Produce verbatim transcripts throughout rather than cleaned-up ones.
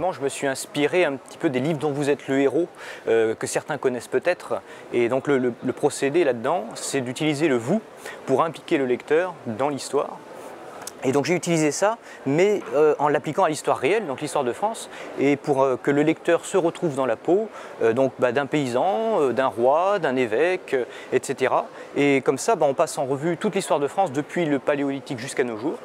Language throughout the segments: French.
justement, je me suis inspiré un petit peu des livres dont vous êtes le héros, euh, que certains connaissent peut-être. Et donc le, le, le procédé là-dedans, c'est d'utiliser le vous pour impliquer le lecteur dans l'histoire. Et donc j'ai utilisé ça, mais euh, en l'appliquant à l'histoire réelle, donc l'histoire de France, et pour euh, que le lecteur se retrouve dans la peau euh, donc bah, d'un paysan, euh, d'un roi, d'un évêque, euh, et cetera. Et comme ça, bah, on passe en revue toute l'histoire de France depuis le Paléolithique jusqu'à nos jours,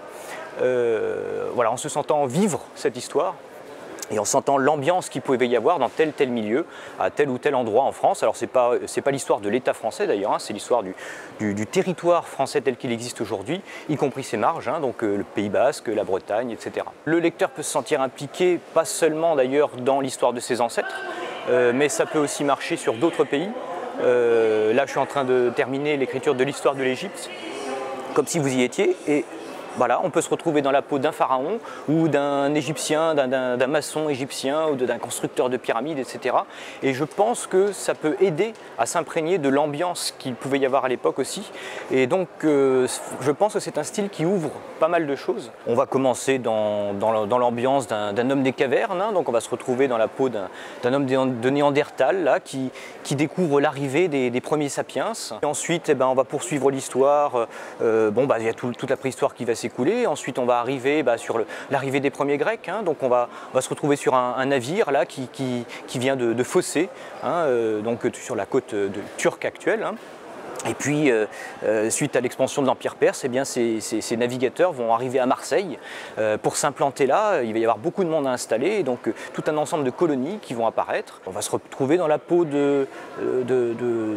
euh, voilà, en se sentant vivre cette histoire. Et en sentant l'ambiance qu'il pouvait y avoir dans tel tel milieu, à tel ou tel endroit en France. Alors c'est pas, c'est pas l'histoire de l'État français d'ailleurs, hein, c'est l'histoire du, du, du territoire français tel qu'il existe aujourd'hui, y compris ses marges, hein, donc euh, le Pays Basque, la Bretagne, et cetera. Le lecteur peut se sentir impliqué, pas seulement d'ailleurs dans l'histoire de ses ancêtres, euh, mais ça peut aussi marcher sur d'autres pays. Euh, là je suis en train de terminer l'écriture de l'histoire de l'Égypte, comme si vous y étiez. Et voilà, on peut se retrouver dans la peau d'un pharaon ou d'un égyptien, d'un maçon égyptien ou d'un constructeur de pyramides, et cetera. Et je pense que ça peut aider à s'imprégner de l'ambiance qu'il pouvait y avoir à l'époque aussi. Et donc, euh, je pense que c'est un style qui ouvre pas mal de choses. On va commencer dans, dans, dans l'ambiance d'un homme des cavernes, hein, donc on va se retrouver dans la peau d'un homme de Néandertal là, qui, qui découvre l'arrivée des, des premiers sapiens. Et ensuite, eh ben, on va poursuivre l'histoire. Euh, bon, bah, il y a tout, toute la préhistoire qui va s'écouler. Ensuite, on va arriver bah, sur l'arrivée des premiers Grecs. Hein, donc, on va, on va se retrouver sur un, un navire là, qui, qui, qui vient de, de Phocée, hein, euh, donc sur la côte de, turque actuelle. Hein. Et puis, euh, euh, suite à l'expansion de l'Empire perse, eh bien, ces, ces, ces navigateurs vont arriver à Marseille euh, pour s'implanter là. Il va y avoir beaucoup de monde à installer, donc euh, tout un ensemble de colonies qui vont apparaître. On va se retrouver dans la peau de, de, de,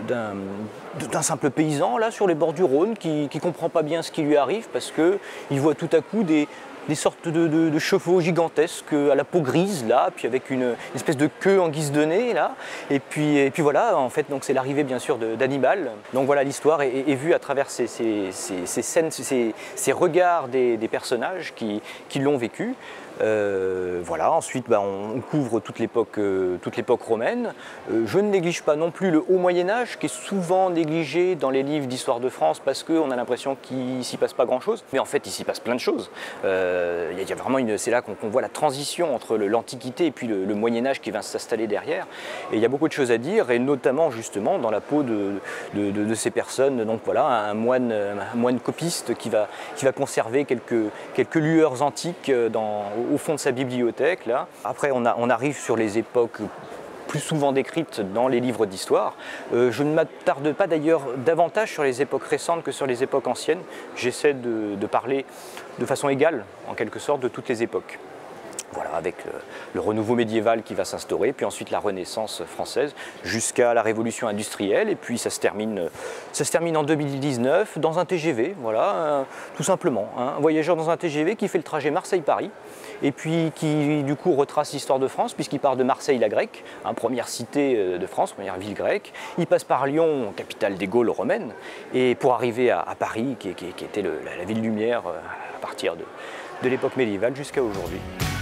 de, d'un simple paysan là, sur les bords du Rhône qui ne comprend pas bien ce qui lui arrive parce qu'il voit tout à coup des... des sortes de, de, de chevaux gigantesques à la peau grise là, puis avec une, une espèce de queue en guise de nez là, et puis, et puis voilà, en fait, donc c'est l'arrivée bien sûr d'Hannibal. Donc voilà, l'histoire est, est, est vue à travers ces, ces, ces, ces scènes, ces, ces regards des, des personnages qui, qui l'ont vécu. Euh, voilà, ensuite bah, on couvre toute l'époque euh, toute l'époque romaine. Euh, je ne néglige pas non plus le haut Moyen-Âge qui est souvent négligé dans les livres d'histoire de France parce qu'on a l'impression qu'il s'y passe pas grand-chose. Mais en fait, il s'y passe plein de choses. Euh, y a, y a vraiment une, c'est là qu'on qu'on voit la transition entre l'Antiquité et puis le, le Moyen-Âge qui va s'installer derrière. Et il y a beaucoup de choses à dire, et notamment justement dans la peau de, de, de, de ces personnes. Donc voilà, un moine, un moine copiste qui va, qui va conserver quelques, quelques lueurs antiques dans au fond de sa bibliothèque. Là. Après, on, a, on arrive sur les époques plus souvent décrites dans les livres d'histoire. Euh, je ne m'attarde pas d'ailleurs davantage sur les époques récentes que sur les époques anciennes. J'essaie de, de parler de façon égale, en quelque sorte, de toutes les époques. Voilà, avec le, le renouveau médiéval qui va s'instaurer, puis ensuite la Renaissance française, jusqu'à la Révolution industrielle, et puis ça se termine, ça se termine en deux mille dix-neuf dans un T G V, voilà, euh, tout simplement. Hein, un voyageur dans un T G V qui fait le trajet Marseille-Paris, et puis qui du coup retrace l'histoire de France, puisqu'il part de Marseille la Grecque, hein, première cité de France, première ville grecque, il passe par Lyon, capitale des Gaules romaines, et pour arriver à, à Paris, qui, qui, qui était le, la, la ville lumière euh, à partir de, de l'époque médiévale jusqu'à aujourd'hui.